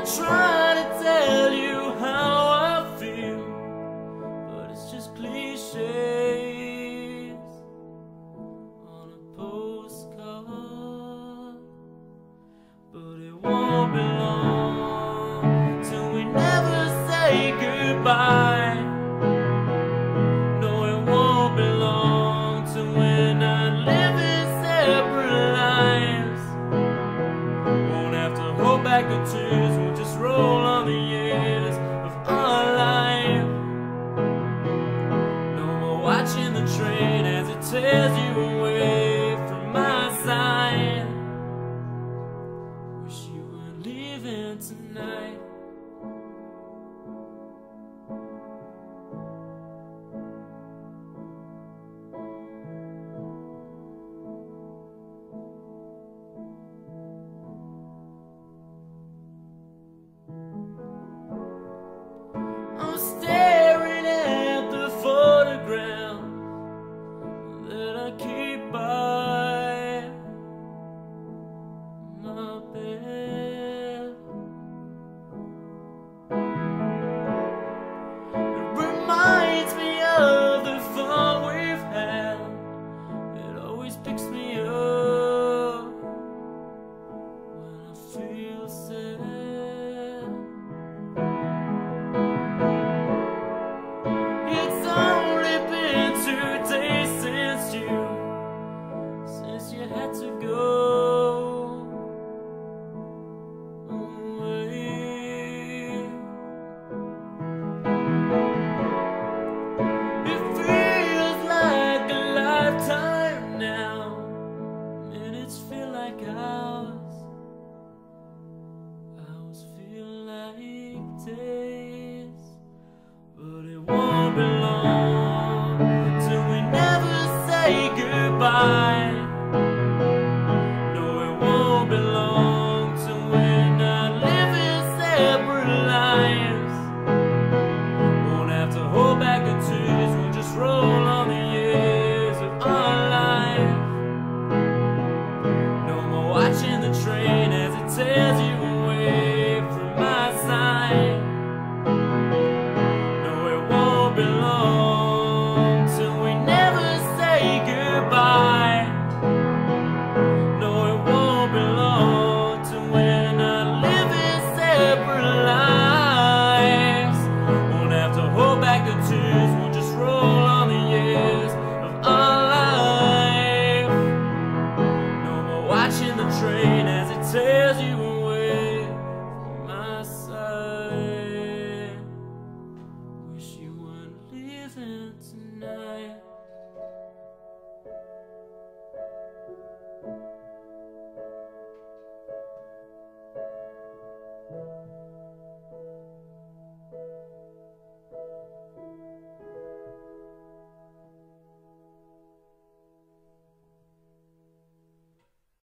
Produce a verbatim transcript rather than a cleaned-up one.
I try to tell you how I feel, but it's just cliches on a postcard. But it won't be long till we never say goodbye. No, it won't be long till we're not living separate lives. Won't have to hold back the tears, we'll just roll on the years of our life. No more watching the train as it tears you away from my side. Wish you were leaving tonight.